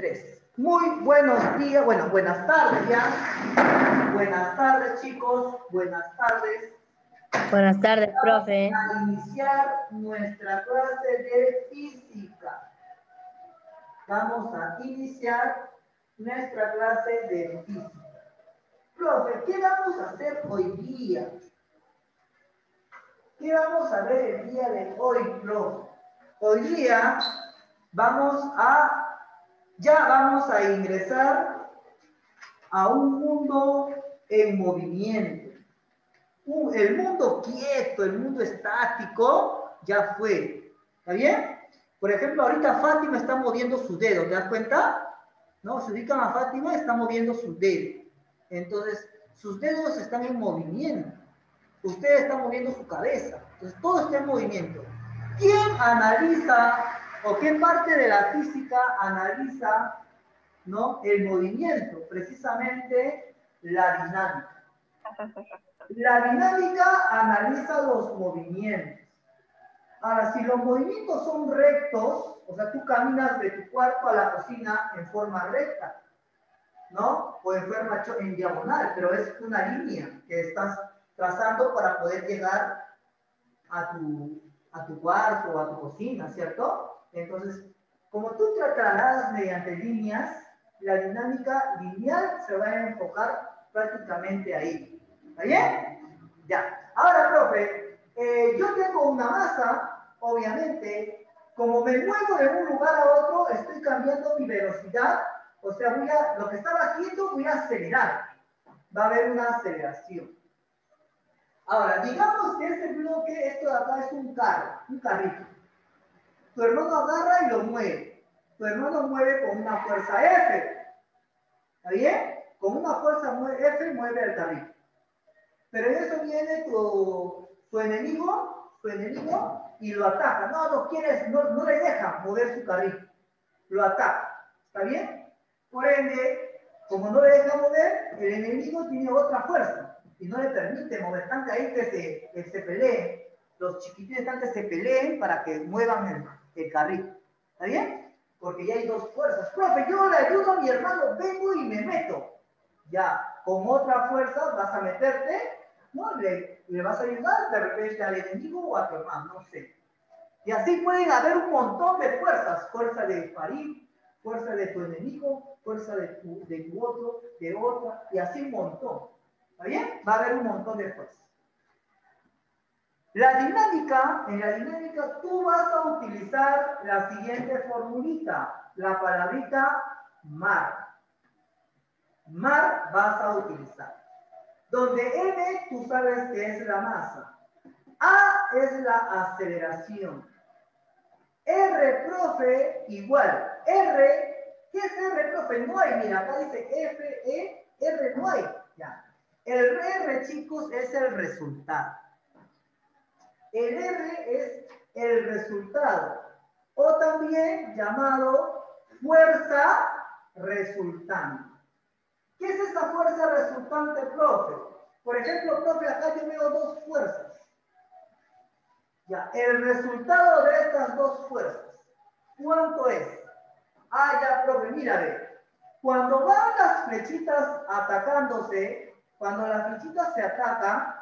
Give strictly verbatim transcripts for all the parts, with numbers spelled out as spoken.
tres. Muy buenos días, bueno, buenas tardes ya. Buenas tardes, chicos. Buenas tardes. Buenas tardes, profe. Vamos a iniciar nuestra clase de física. Vamos a iniciar nuestra clase de física. Profe, ¿qué vamos a hacer hoy día? ¿Qué vamos a ver el día de hoy, profe? Hoy día vamos a, ya vamos a ingresar a un mundo en movimiento. Un, el mundo quieto, el mundo estático, ya fue. ¿Está bien? Por ejemplo, ahorita Fátima está moviendo su dedo, ¿te das cuenta? ¿No? Se ubican a Fátima, está moviendo su dedo. Entonces, sus dedos están en movimiento. Usted está moviendo su cabeza. Entonces, todo está en movimiento. ¿Quién analiza o qué parte de la física analiza, ¿no?, el movimiento? Precisamente la dinámica. La dinámica analiza los movimientos. Ahora, si los movimientos son rectos, o sea, tú caminas de tu cuarto a la cocina en forma recta, ¿no? O en forma en diagonal, pero es una línea que estás trazando para poder llegar a tu, a tu cuarto o a tu cocina, ¿cierto? Entonces, como tú te trasladas mediante líneas, la dinámica lineal se va a enfocar prácticamente ahí. ¿Está bien? Ya. Ahora, profe, eh, yo tengo una masa, obviamente, como me muevo de un lugar a otro, estoy cambiando mi velocidad, o sea, voy a, lo que estaba haciendo voy a acelerar. Va a haber una aceleración. Ahora, digamos que este bloque, esto de acá es un carro, un carrito. Tu hermano agarra y lo mueve. Tu hermano mueve con una fuerza F. ¿Está bien? Con una fuerza F mueve el carrito. Pero en eso viene tu, tu enemigo, tu enemigo, y lo ataca. No, no quieres, no, no le deja mover su carrito. Lo ataca. ¿Está bien? Por ende, como no le deja mover, el enemigo tiene otra fuerza y no le permite mover. Están ahí que se, que se peleen. Los chiquitines están que se peleen para que muevan el, el carrito. ¿Está bien? Porque ya hay dos fuerzas. Profe, yo le ayudo a mi hermano, vengo y me meto. Ya, con otra fuerza vas a meterte, ¿no? Le, le vas a ayudar de repente al enemigo o a tu hermano, no sé. Y así pueden haber un montón de fuerzas. Fuerza de Farid, fuerza de tu enemigo, fuerza de tu, de tu otro, de otra, y así un montón. ¿Está bien? Va a haber un montón de fuerzas. La dinámica, en la dinámica tú vas a utilizar la siguiente formulita, la palabrita mar. Mar vas a utilizar. Donde M tú sabes que es la masa. A es la aceleración. R, profe, igual. R, ¿qué es R, profe? No hay, mira, acá dice F, E, R no hay. Ya. El R, chicos, es el resultado. El R es el resultado. O también llamado fuerza resultante. ¿Qué es esa fuerza resultante, profe? Por ejemplo, profe, acá yo veo dos fuerzas. Ya, el resultado de estas dos fuerzas, ¿cuánto es? Ah, ya, profe, mira, ve. Cuando van las flechitas atacándose, cuando las flechitas se atacan,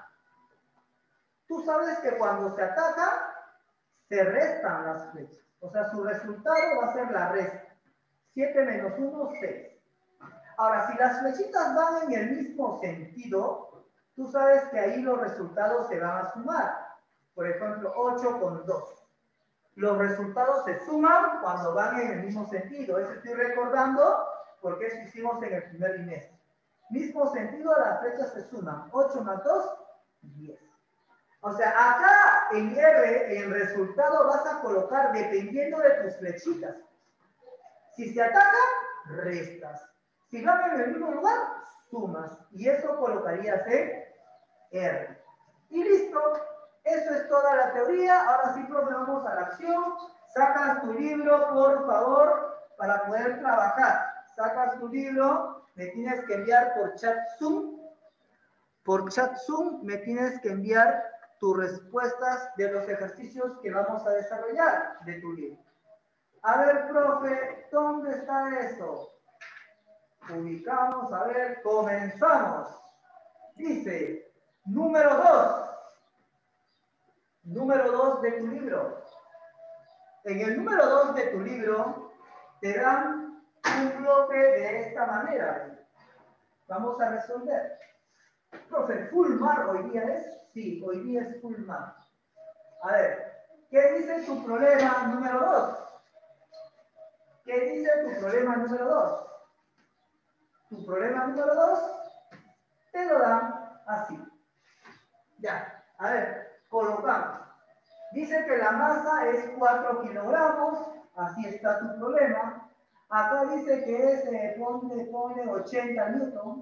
tú sabes que cuando se atacan, se restan las flechas. O sea, su resultado va a ser la resta. siete menos uno, seis. Ahora, si las flechitas van en el mismo sentido, tú sabes que ahí los resultados se van a sumar. Por ejemplo, ocho con dos. Los resultados se suman cuando van en el mismo sentido. Eso estoy recordando porque eso hicimos en el primer trimestre. Mismo sentido, las flechas se suman. ocho más dos, diez. O sea, acá en R, el resultado vas a colocar dependiendo de tus flechitas. Si se atacan, restas. Si van en el mismo lugar, sumas. Y eso colocarías en R. Y listo. Eso es toda la teoría. Ahora sí, profe, vamos a la acción. Sacas tu libro, por favor, para poder trabajar. Sacas tu libro, me tienes que enviar por chat Zoom. Por chat Zoom me tienes que enviar tus respuestas de los ejercicios que vamos a desarrollar de tu libro. A ver, profe, ¿dónde está eso? Ubicamos, a ver, comenzamos. Dice, número dos. Número dos de tu libro. En el número dos de tu libro te dan un bloque de esta manera. Vamos a resolver. Profe, full mar hoy día es. Sí, hoy día es full mar. A ver, ¿qué dice tu problema número dos? ¿Qué dice tu problema número dos? Tu problema número dos te lo dan así. Ya, a ver, colocamos. Dice que la masa es cuatro kilogramos, así está tu problema. Acá dice que es, eh, ponle, ponle ochenta newton.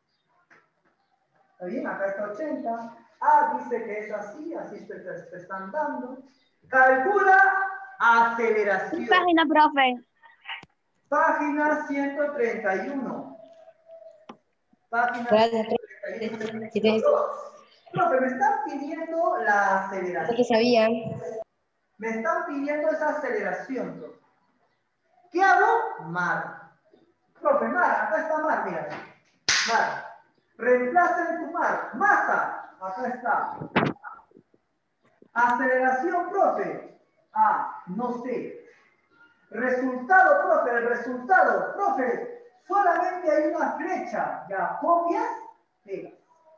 ¿Está bien? Acá está ochenta. Ah, dice que es así, así te, te, te están dando. Calcula aceleración. ¿Qué página, profe? Página ciento treinta y uno. Página ciento treinta y uno. Profe, me están pidiendo la aceleración. ¿Qué sabía? Me están pidiendo esa aceleración, profe. ¿Qué hago? Mar. Profe, mar, acá está mar, mira. Mar. Reemplaza en tu mar. Masa. Acá está. Aceleración, profe. Ah, no sé. Resultado, profe, el resultado. Profe, solamente hay una flecha. ¿Ya copias? Sí.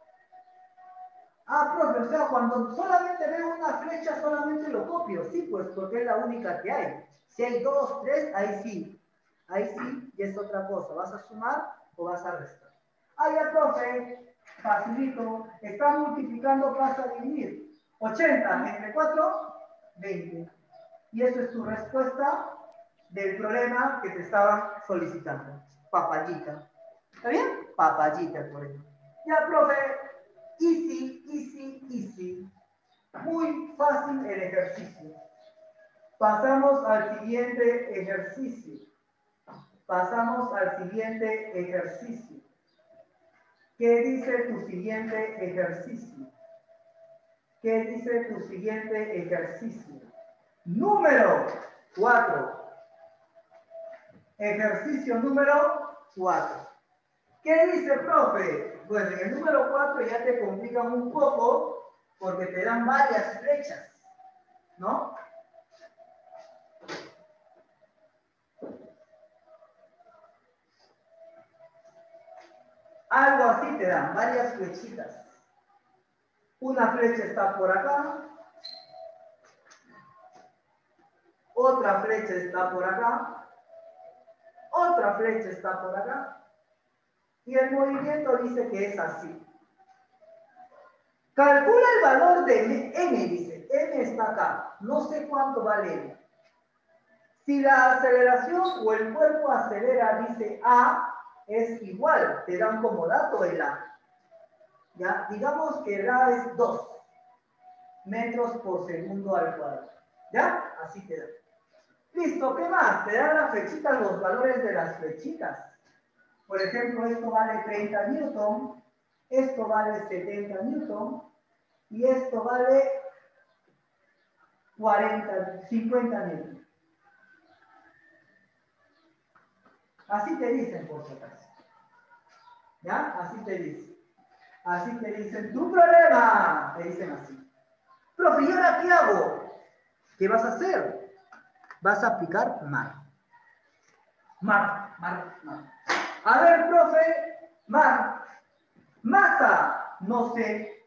Ah, profe, o sea, cuando solamente veo una flecha, solamente lo copio. Sí, pues, porque es la única que hay. Si hay dos, tres, ahí sí. Ahí sí, y es otra cosa. ¿Vas a sumar o vas a restar? Ah, ya, profe, facilito. Está multiplicando, pasa a dividir. ochenta entre cuatro, veinte. Y eso es tu respuesta del problema que te estaban solicitando. Papayita. ¿Está bien? Papayita, por ejemplo. Ya, profe. Easy, easy, easy. Muy fácil el ejercicio. Pasamos al siguiente ejercicio. Pasamos al siguiente ejercicio. ¿Qué dice tu siguiente ejercicio? ¿Qué dice tu siguiente ejercicio? Número cuatro. Ejercicio número cuatro. ¿Qué dice, profe? Pues en el número cuatro ya te complican un poco porque te dan varias flechas, ¿no? Algo así te dan, varias flechitas. Una flecha está por acá. Otra flecha está por acá. Otra flecha está por acá. Y el movimiento dice que es así. Calcula el valor de m, dice. M está acá. No sé cuánto vale m. Si la aceleración o el cuerpo acelera, dice A, es igual. Te dan como dato el A. ¿Ya? Digamos que el A es dos metros por segundo al cuadrado. ¿Ya? Así te da. Listo, ¿qué más? Te dan las flechitas, los valores de las flechitas. Por ejemplo, esto vale treinta newton, esto vale setenta newton y esto vale cuarenta, cincuenta newton. Así te dicen, por si acaso. ¿Ya? Así te dicen. Así te dicen, tu problema. Te dicen así. Profe, ¿y ahora qué hago? ¿Qué vas a hacer? Vas a aplicar mar. Mar, mar, mar. A ver, profe, mar. Masa, no sé.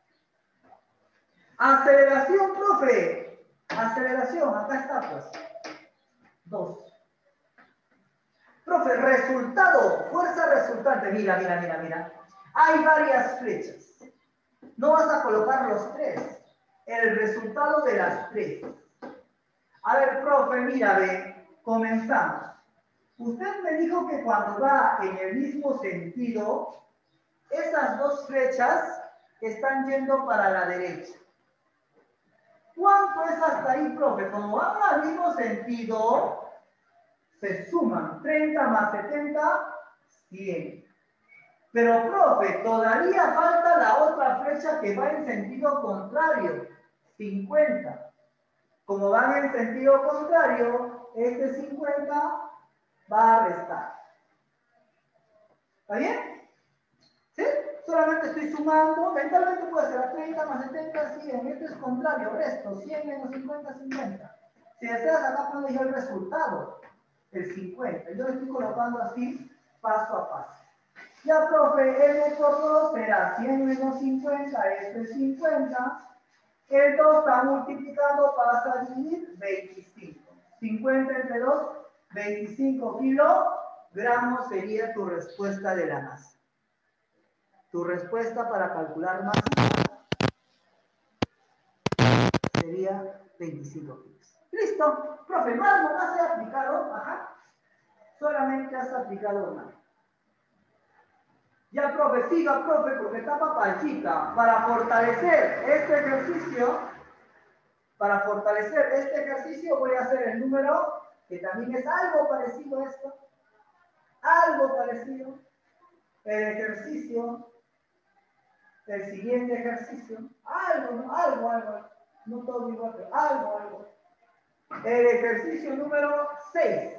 Aceleración, profe. Aceleración, acá está, pues. Dos. Profe, resultado, fuerza resultante. Mira, mira, mira, mira. Hay varias flechas. No vas a colocar los tres. El resultado de las tres. A ver, profe, mira, ve, comenzamos. Usted me dijo que cuando va en el mismo sentido, esas dos flechas están yendo para la derecha. ¿Cuánto es hasta ahí, profe? Como van al mismo sentido, se suman treinta más setenta, cien. Pero, profe, todavía falta la otra flecha que va en sentido contrario, cincuenta. Como van en sentido contrario, este cincuenta va a restar. ¿Está bien? ¿Sí? Solamente estoy sumando, mentalmente puede ser a treinta más setenta, cien, esto es contrario, resto, cien menos cincuenta, cincuenta. Si deseas, acá pones ya el resultado, el cincuenta. Yo lo estoy colocando así, paso a paso. Ya, profe, N por dos será cien menos cincuenta, esto es cincuenta. El dos está multiplicando, pasa a dividir veinticinco. cincuenta entre dos, veinticinco kilogramos sería tu respuesta de la masa. Tu respuesta para calcular masa sería veinticinco kilos. Listo, profe, más no más he aplicado, ajá. Solamente has aplicado una. Ya, profe, siga, profe, porque está papachita. Para fortalecer este ejercicio, para fortalecer este ejercicio voy a hacer el número, que también es algo parecido a esto. Algo parecido. El ejercicio, el siguiente ejercicio. Algo, algo, algo. No todo igual, pero algo, algo. El ejercicio número seis.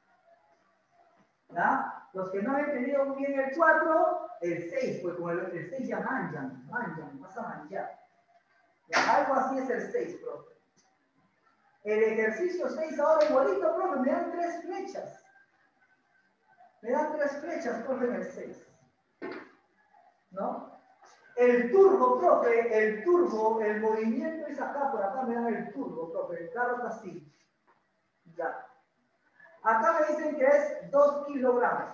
¿Ya? Los que no han entendido muy bien el cuatro, el seis, pues como el, el seis ya manjan, manjan, vas a manchar. ¿Ya? Algo así es el seis, profe. El ejercicio seis ahora igualito, profe, me dan tres flechas. Me dan tres flechas, profe, en el seis. ¿No? El turbo, profe, el turbo, el movimiento es acá, por acá me dan el turbo, profe, el carro está así. Ya. Acá me dicen que es dos kilogramos.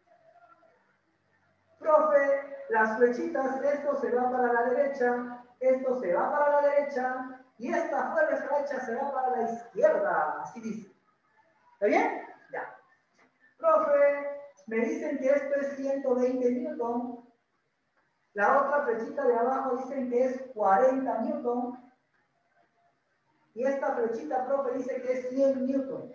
Profe, las flechitas, esto se va para la derecha, esto se va para la derecha, y esta flecha se va para la izquierda, así dice. ¿Está bien? Ya. Profe, me dicen que esto es ciento veinte newton. La otra flechita de abajo dicen que es cuarenta newton. Y esta flechita, profe, dice que es cien newton.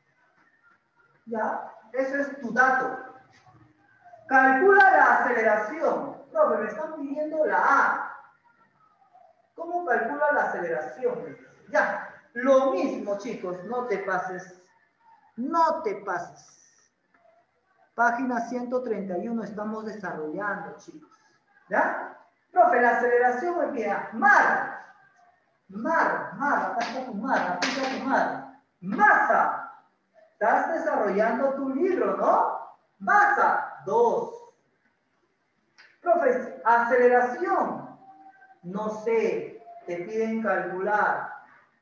Ya, eso es tu dato. Calcula la aceleración. Profe, me están pidiendo la A. ¿Cómo calcula la aceleración? Ya, lo mismo, chicos, no te pases. No te pases. Página ciento treinta y uno estamos desarrollando, chicos. ¿Ya? Profe, la aceleración empieza. Mar. Mar, mar, acá está tu mar, acá está tu mar. Masa. Estás desarrollando tu libro, ¿no? Masa, dos. Profe, aceleración. No sé, te piden calcular.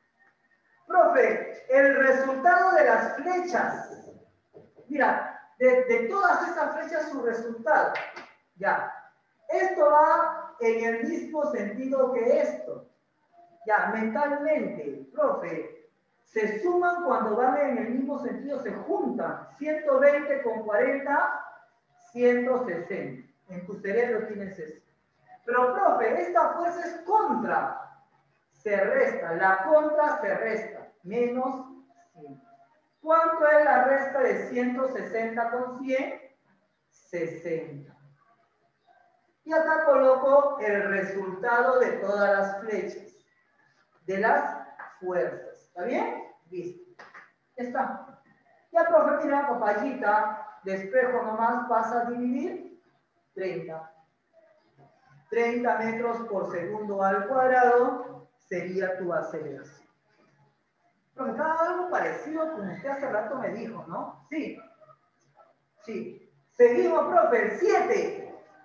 Profe, el resultado de las flechas. Mira, de, de todas esas flechas su resultado. Ya. Esto va en el mismo sentido que esto. Ya, mentalmente, profe, se suman cuando van en el mismo sentido, se juntan. ciento veinte con cuarenta, ciento sesenta. En tu cerebro tienes eso. Pero, profe, esta fuerza es contra. Se resta, la contra se resta. Menos cien. ¿Cuánto es la resta de ciento sesenta con cien? sesenta. Y acá coloco el resultado de todas las flechas, de las fuerzas. ¿Está bien? Listo. Ya está. Ya, profe, mira, papayita, despejo nomás, pasa a dividir treinta. treinta metros por segundo al cuadrado sería tu aceleración. Profe, está algo parecido como usted hace rato me dijo, ¿no? Sí. Sí. Seguimos, profe, el siete.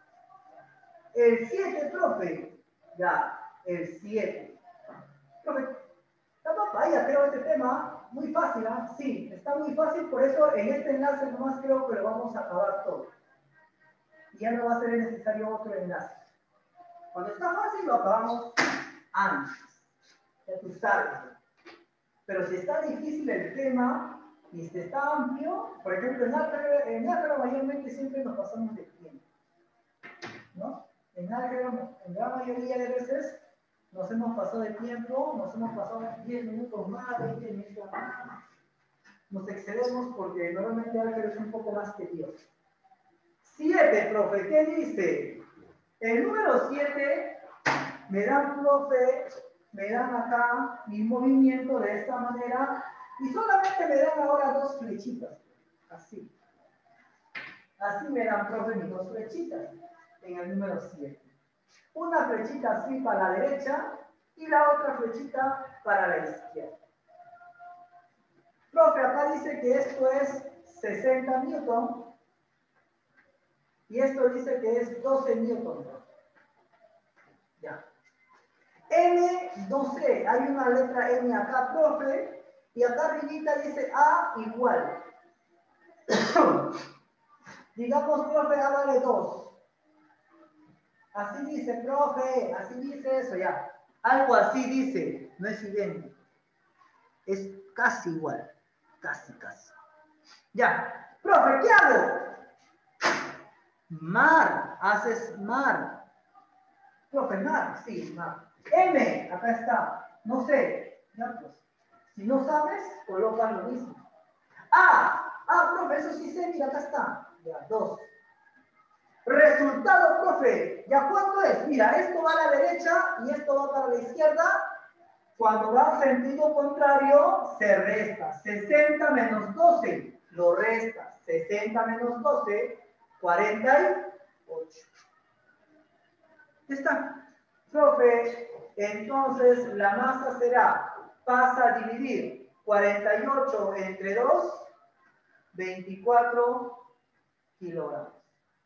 El siete, profe. Ya, el siete. Profe, está papaya, creo, este tema. Muy fácil, ¿ah? ¿eh? Sí, está muy fácil, por eso en este enlace nomás creo que lo vamos a acabar todo. Y ya no va a ser necesario otro enlace. Cuando está fácil, lo acabamos antes. Ya tú sabes. Pero si está difícil el tema y si está amplio, por ejemplo, en álgebra, en álgebra mayormente siempre nos pasamos de tiempo. ¿No? En álgebra, en la mayoría de veces, nos hemos pasado de tiempo, nos hemos pasado diez minutos más, veinte minutos más. Nos excedemos porque normalmente álgebra es un poco más tedioso. siete, profe, ¿qué dice? El número siete me dan, profe, me dan acá mi movimiento de esta manera Y solamente me dan ahora dos flechitas. Así. Así me dan, profe, mis dos flechitas en el número siete. Una flechita así para la derecha y la otra flechita para la izquierda. Profe, acá dice que esto es sesenta newton y esto dice que es doce newton. Ya. M, no sé, hay una letra M acá, profe, y acá arribita dice A igual. Digamos, profe, A vale dos. Así dice, profe, así dice eso, ya. Algo así dice, no es idéntico. Es casi igual, casi, casi. Ya, profe, ¿qué hago? Mar, haces mar. Profe, mar, sí, mar. M, acá está, no sé. Ya, pues. Si no sabes, coloca lo mismo. A, ah, profe, eso sí sé, mira, acá está. Ya, dos. Resultado, profe, ¿ya cuánto es? Mira, esto va a la derecha y esto va para la izquierda. Cuando va en sentido contrario, se resta. sesenta menos doce, lo resta. sesenta menos doce, cuarenta y ocho. ¿Ya está? Profe, entonces la masa será, pasa a dividir cuarenta y ocho entre dos, veinticuatro kilogramos.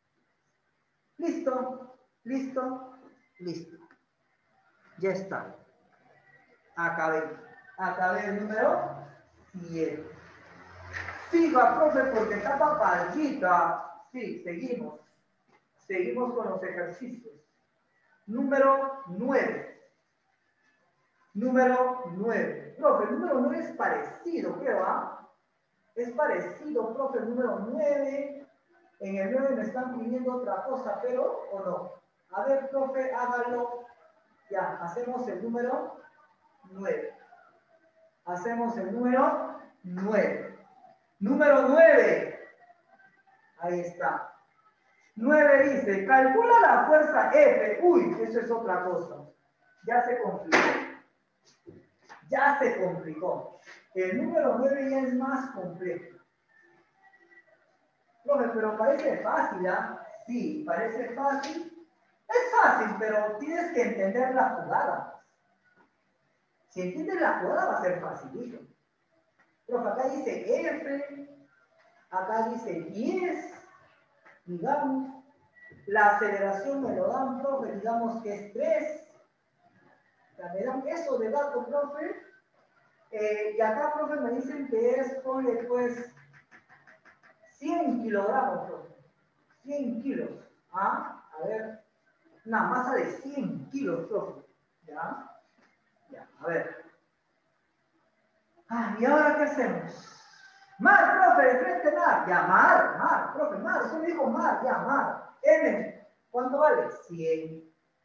¿Listo? ¿Listo? Listo. Ya está. Acabé. Acabé el número siete. Siga, profe, porque está papayita. Sí, seguimos. Seguimos con los ejercicios. Número nueve. Número nueve. Profe, el número nueve es parecido, creo, ¿ah? Es parecido, profe, el número nueve. En el nueve me están pidiendo otra cosa, pero, ¿o no? A ver, profe, hágalo. Ya, hacemos el número nueve. Hacemos el número nueve. Número nueve. Ahí está. nueve dice, calcula la fuerza F. Uy, eso es otra cosa. Ya se complicó. Ya se complicó. El número nueve ya es más complejo. Profe, pero parece fácil, ¿ah? Sí, parece fácil. Es fácil, pero tienes que entender la jugada. Si entiendes la jugada va a ser facilito. Profe, acá dice F, acá dice diez, digamos. La aceleración me lo dan, profe, digamos que es tres. O sea, me dan eso de dato, profe. Eh, y acá, profe, me dicen que es, ponle, pues, cien kilogramos, profe. cien kilos. ¿Ah? A ver. Una masa de cien kilos, profe. ¿Ya? Ya, a ver. Ah, ¿y ahora qué hacemos? Mar, profe, de frente mar. Ya, mar, mar, profe, mar. Usted me dijo mar, ya, mar. M, ¿cuánto vale? cien.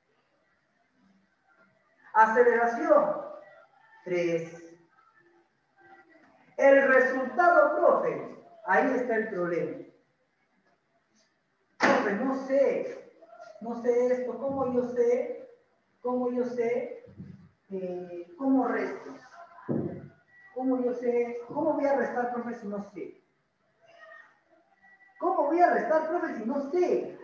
Aceleración, tres. El resultado, profe, ahí está el problema. Profe, no sé, no sé esto, ¿cómo yo sé? ¿Cómo yo sé? Eh, ¿Cómo resto? ¿Cómo yo sé? ¿Cómo voy a restar, profe, si no sé? ¿Cómo voy a restar, profe, si no sé?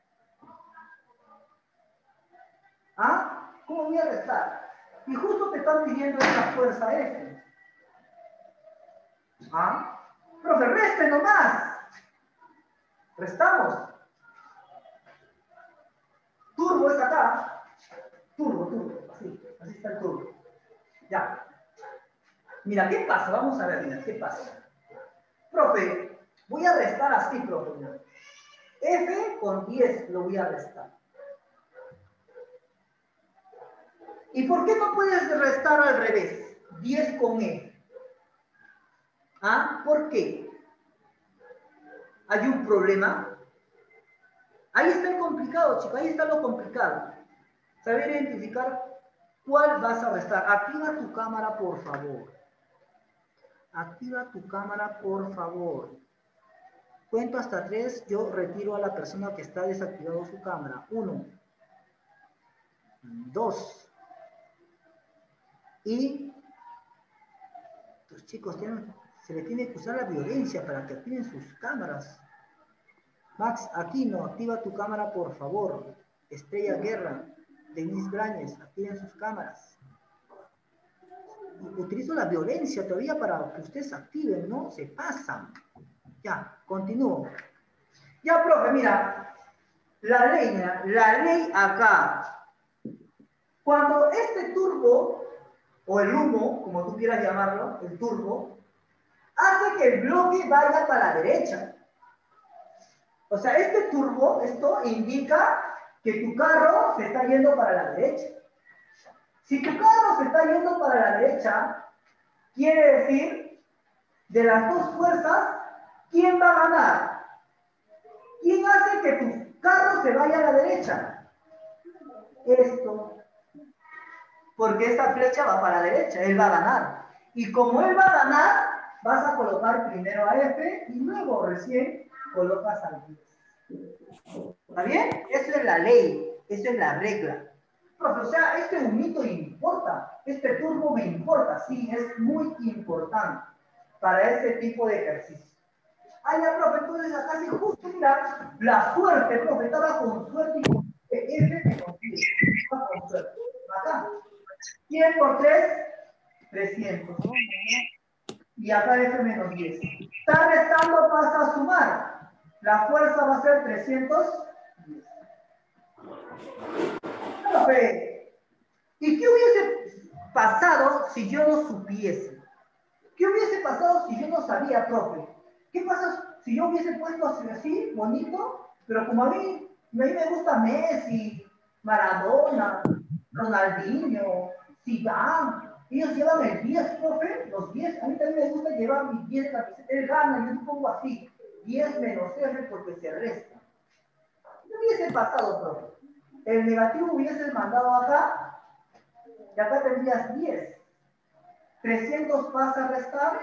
¿Ah? ¿Cómo voy a restar? Y justo te están pidiendo esta fuerza F. ¿Ah? Profe, reste nomás. Restamos. Turbo es acá. Turbo, turbo. Así, así está el turbo. Ya. Mira, ¿qué pasa? Vamos a ver, mira, ¿qué pasa? Profe, voy a restar así, profe. Mira. F con diez lo voy a restar. ¿Y por qué no puedes restar al revés? diez con F. ¿Ah? ¿Por qué? ¿Hay un problema? Ahí está el complicado, chicos. Ahí está lo complicado. Saber identificar cuál vas a restar. Activa tu cámara, por favor. Activa tu cámara, por favor. Cuento hasta tres. Yo retiro a la persona que está desactivado su cámara. Uno. Dos. Y Estos chicos tienen, se les tiene que usar la violencia para que activen sus cámaras. Max Aquino, activa tu cámara, por favor. Estrella Guerra, Denise Brañez, activen sus cámaras. Utilizo la violencia todavía para que ustedes activen, ¿no? Se pasan. Ya, continúo. Ya, profe, mira. La ley, mira, la ley acá. Cuando este turbo, o el humo, como tú quieras llamarlo, el turbo, hace que el bloque vaya para la derecha. O sea, este turbo, esto indica que tu carro se está yendo para la derecha. Si tu carro se está yendo para la derecha, quiere decir, de las dos fuerzas, ¿quién va a ganar? ¿Quién hace que tu carro se vaya a la derecha? Esto. Porque esta flecha va para la derecha, él va a ganar. Y como él va a ganar, vas a colocar primero a F y luego recién colocas al diez. ¿Está bien? Eso es la ley, eso es la regla. Profe, o sea, este humito importa, este turbo me importa, sí, es muy importante para este tipo de ejercicio. Ah, ya, profe, entonces acá sí justo, mira, la suerte, profe, estaba con suerte y con F menos diez. Estaba con suerte. Acá, cien por tres, trescientos. Y acá F menos diez. Está restando, pasa a sumar. La fuerza va a ser trescientos diez. Profe, ¿y qué hubiese pasado si yo no supiese? ¿Qué hubiese pasado si yo no sabía, profe? ¿Qué pasa si yo hubiese puesto así, así bonito? Pero como a mí, a mí me gusta Messi, Maradona, Ronaldinho, Zidane, ellos llevan el diez, profe, los diez. A mí también me gusta llevar mis diez de camiseta. Él gana, yo lo pongo así, diez menos F porque se resta. ¿Qué hubiese pasado, profe? El negativo hubiese mandado acá, y acá tendrías diez. trescientos pasa a restar,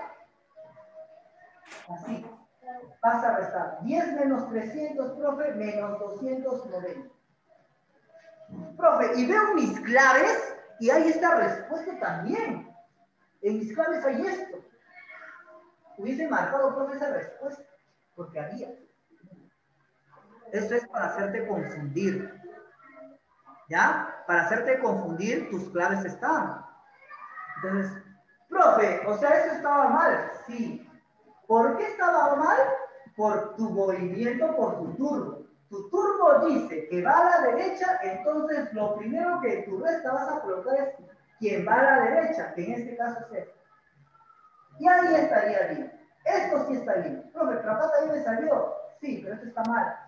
así, pasa a restar. diez menos trescientos, profe, menos doscientos noventa. Profe, y veo mis claves, y hay esta respuesta también. En mis claves hay esto. Hubiese marcado, profe, esa respuesta, porque había. Eso es para hacerte confundir. ¿Ya? Para hacerte confundir, tus claves están. Entonces, profe, o sea, eso estaba mal. Sí. ¿Por qué estaba mal? Por tu movimiento, por tu turbo. Tu turbo dice que va a la derecha, entonces lo primero que tu resta vas a colocar es quien va a la derecha, que en este caso es este. Y ahí estaría bien. Esto sí está bien. Profe, pero acá también me salió. Sí, pero esto está mal.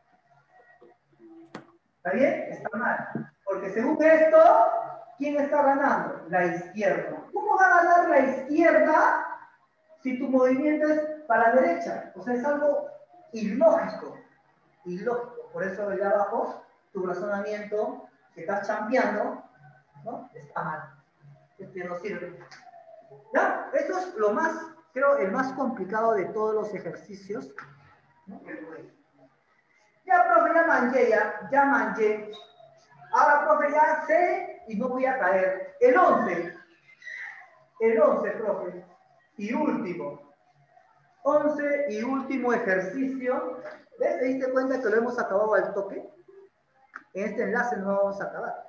¿Está bien? Está mal. Porque según esto, ¿quién está ganando? La izquierda. ¿Cómo va a ganar la izquierda si tu movimiento es para la derecha? O sea, es algo ilógico. Ilógico. Por eso allá abajo, tu razonamiento que estás chambeando, ¿no? Está mal. Este no sirve. ¿Ya? Eso es lo más, creo, el más complicado de todos los ejercicios, ¿no? Ya, profe, ya manché, ya, ya manché. Ahora, profe, ya sé y no voy a caer. El once. El once, profe. Y último. once y último ejercicio. ¿Ves? ¿Te diste cuenta que lo hemos acabado al toque? En este enlace no vamos a acabar.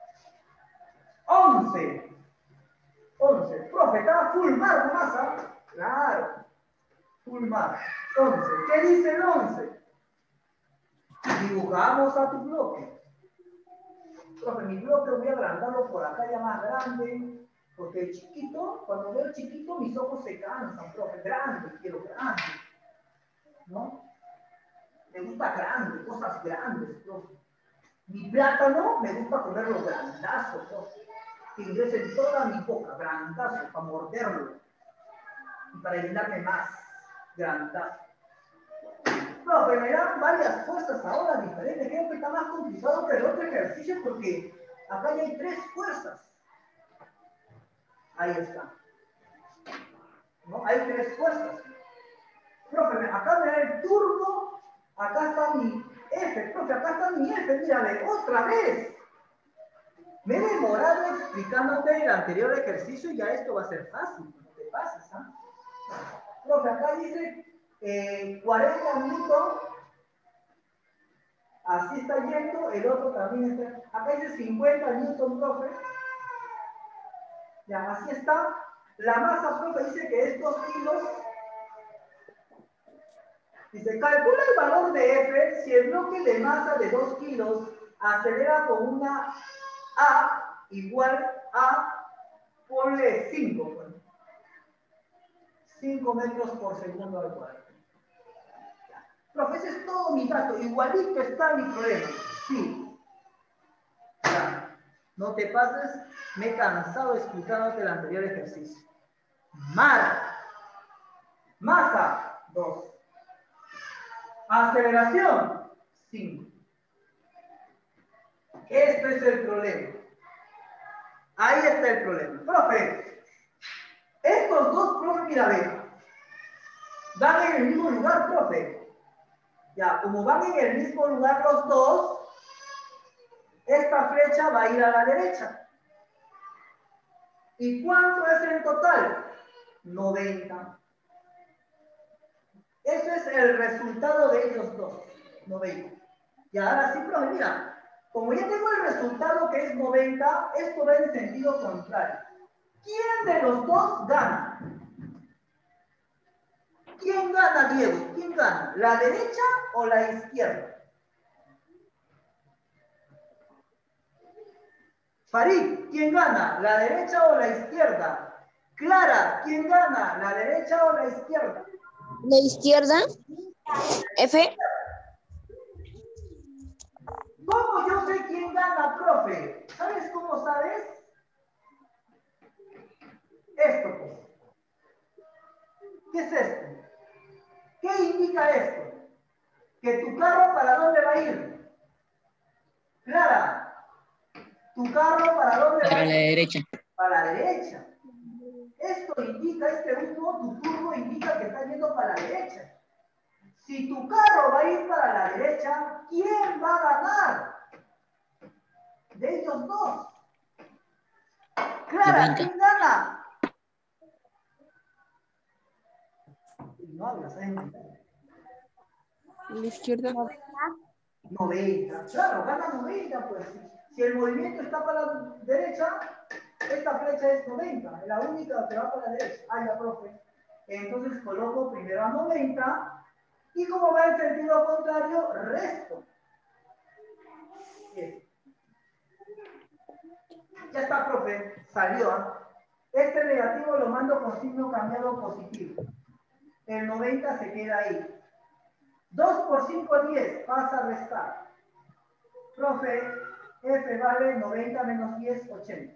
once. once. Profe, estaba full mar nomás, ¿ah? Claro. Full mar. once. ¿Qué dice el once? Dibujamos a tu bloque. Profe, mi bloque voy a agrandarlo por acá ya más grande, porque el chiquito, cuando veo el chiquito, mis ojos se cansan, profe, grande, quiero grande, ¿no? Me gusta grande, cosas grandes, profe. Mi plátano, me gusta comerlo grandazo, profe, que ingrese en toda mi boca, grandazo, para morderlo, y para llenarme más, grandazo. Profe, me dan varias fuerzas ahora diferentes. Creo que está más complicado que el otro ejercicio porque acá ya hay tres fuerzas. Ahí está. ¿No? Hay tres fuerzas. Profe, acá me da el turbo. Acá está mi F. Profe, acá está mi F. Mírame, otra vez. Me he demorado explicándote el anterior ejercicio y ya esto va a ser fácil. No te pases, ¿ah? Profe, acá dice eh, cuarenta minutos. Así está yendo, el otro también está. Acá dice cincuenta newton, profe. Ya, así está. La masa, profe, dice que es dos kilos. Dice, calcula el valor de F si el bloque de masa de dos kilos acelera con una A igual a, ponle cinco, pues. cinco metros por segundo al cuadrado. Profe, ese es todo mi dato. Igualito está mi problema. Sí. Ya. No te pases. Me he cansado explicándote el anterior ejercicio. Mar. Masa. dos. Aceleración. cinco. Este es el problema. Ahí está el problema. Profe, estos dos, profe, mira, ve. Van en el mismo lugar, profe. Ya, como van en el mismo lugar los dos, esta flecha va a ir a la derecha. ¿Y cuánto es en total? noventa. Ese es el resultado de ellos dos, noventa. Y ahora sí, profe, mira, como ya tengo el resultado que es noventa, esto va en sentido contrario. ¿Quién de los dos gana? ¿Quién gana, Diego? ¿Quién gana? ¿La derecha o la izquierda? Farid, ¿quién gana? ¿La derecha o la izquierda? Clara, ¿quién gana? ¿La derecha o la izquierda? La izquierda. F. ¿Cómo yo sé quién gana, profe? ¿Sabes cómo sabes? Esto, pues. ¿Qué es esto? ¿Qué indica esto? Que tu carro, ¿para dónde va a ir? Clara, ¿tu carro para dónde va a ir? Para la derecha. Para la derecha. Esto indica, este último, tu turbo indica que está yendo para la derecha. Si tu carro va a ir para la derecha, ¿quién va a ganar? De ellos dos. Clara, noventa. ¿quién gana? No hablas, ¿eh? La izquierda. noventa. Claro, gana noventa, pues. Si el movimiento está para la derecha, esta flecha es noventa. La única que va para la derecha. Ah, ya, profe. Entonces coloco primero a noventa. Y como va en sentido contrario, resto. Bien. Ya está, profe. Salió. ¿eh? Este negativo lo mando con signo cambiado positivo. El noventa se queda ahí. dos por cinco, diez. Pasa a restar. Profe, F vale noventa menos diez, ochenta.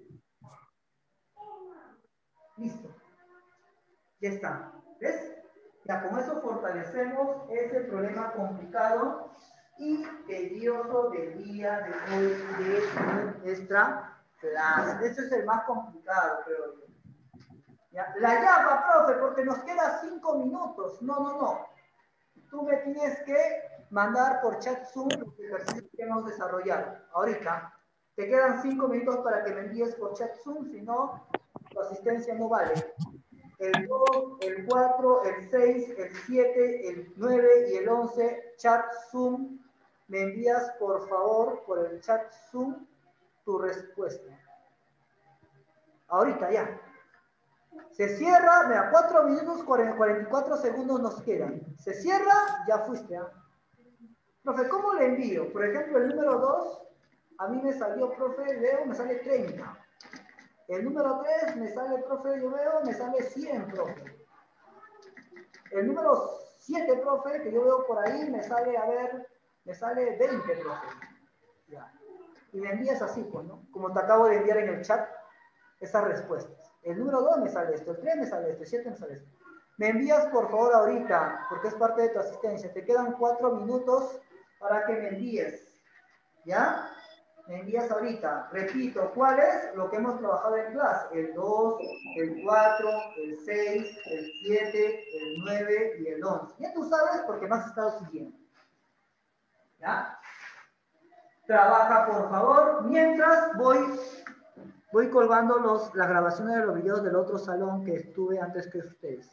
Listo. Ya está. ¿Ves? Ya con eso fortalecemos ese problema complicado y tedioso del día de hoy de nuestra clase. Ese es el más complicado, creo yo. ¿Ya? La llama, profe, porque nos queda cinco minutos. No, no, no. Tú me tienes que mandar por chat Zoom los ejercicios que hemos desarrollado. Ahorita. Te quedan cinco minutos para que me envíes por chat Zoom, si no, tu asistencia no vale. El dos, el cuatro, el seis, el siete, el nueve y el once, chat Zoom. Me envías, por favor, por el chat Zoom, tu respuesta. Ahorita ya. Se cierra, mira, cuatro minutos, cuarenta y cuatro segundos nos quedan. Se cierra, ya fuiste. ¿eh? Profe, ¿cómo le envío? Por ejemplo, el número dos, a mí me salió, profe, Leo, me sale treinta. El número tres me sale, profe, yo veo, me sale cien, profe. El número siete, profe, que yo veo por ahí, me sale, a ver, me sale veinte, profe. Ya. Y me envías así, pues, ¿no? Como te acabo de enviar en el chat esas respuestas. El número dos me sale esto, el tres me sale esto, el siete me sale esto. Me envías, por favor, ahorita, porque es parte de tu asistencia. Te quedan cuatro minutos para que me envíes. ¿Ya? Me envías ahorita. Repito, ¿cuál es? Lo que hemos trabajado en clase. El dos, el cuatro, el seis, el siete, el nueve y el once. Ya tú sabes porque me has estado siguiendo. ¿Ya? Trabaja, por favor, mientras voy Voy colgando los, las grabaciones de los videos del otro salón que estuve antes que ustedes.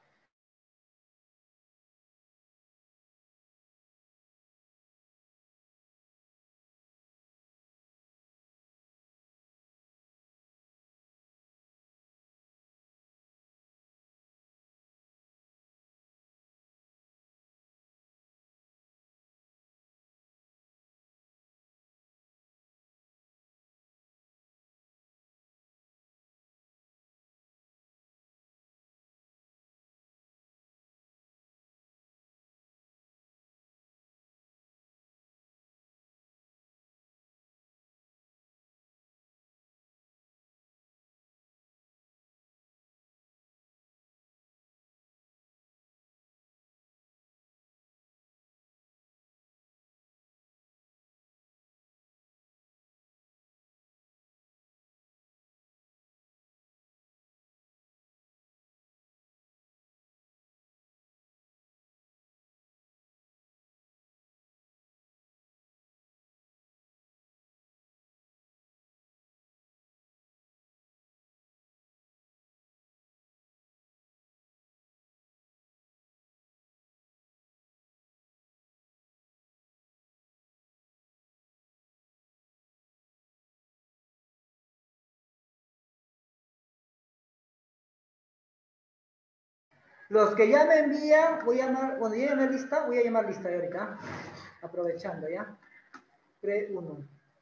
Los que ya me envían, voy a llamar, cuando llegue la lista, voy a llamar lista de ahorita, aprovechando ya. Pre uno.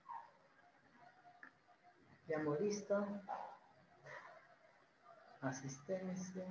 Llamo lista. Asistencia.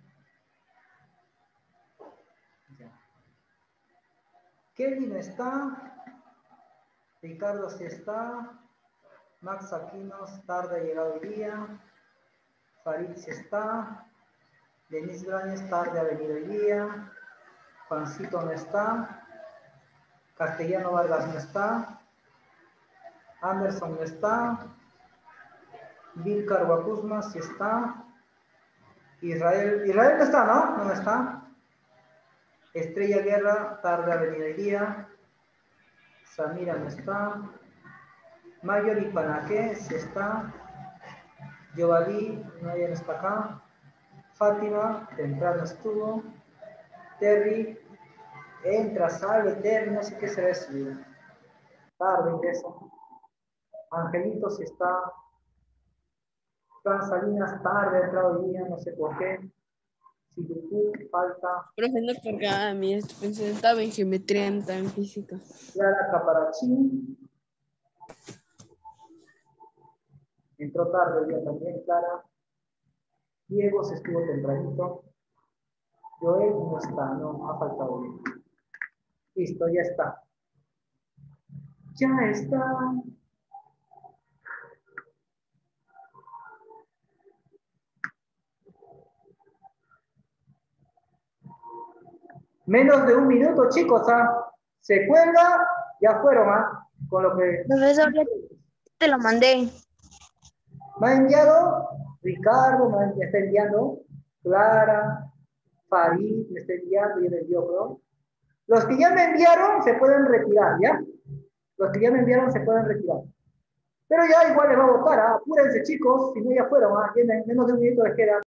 Ya. Kelvin está. Ricardo sí está. Max Aquinos, tarde ha llegado el día. Farid sí está. Denis Brañez, tarde ha venido el día. Juancito no está. Castellano Vargas no está. Anderson no está. Vilcar Guacuzma sí está. Israel, Israel no está, ¿no? No está. Estrella Guerra, tarde ha venido el día. Samira no está. Mayor y Panaque sí está. Giovanni, nadie no está acá. Fátima, temprano estuvo. Terry, entra, sale, Terry, no sé qué será eso. Tarde ingresa. Angelito sí está. Fran Salinas, tarde ha entrado el día, no sé por qué. Si YouTube, falta. Profe, no cargaba mi expensión, estaba en geometría en física. Clara Caparachín. Entró tarde el día también, Clara. Diego se estuvo tempranito. Joel no está, no, ha faltado uno. Listo, ya está. Ya está. Menos de un minuto, chicos, ¿ah? Se cuelga, ya fueron, ¿ah? Con lo que... Profesor, ya te lo mandé. Me ha enviado Ricardo, me, me está enviando Clara, Farid, me está enviando, yo le envío, bro. Los que ya me enviaron se pueden retirar, ¿ya? Los que ya me enviaron se pueden retirar. Pero ya igual les va a votar, ¿ah? Apúrense, chicos, si no ya fueron, ¿ah? Menos de un minuto les queda.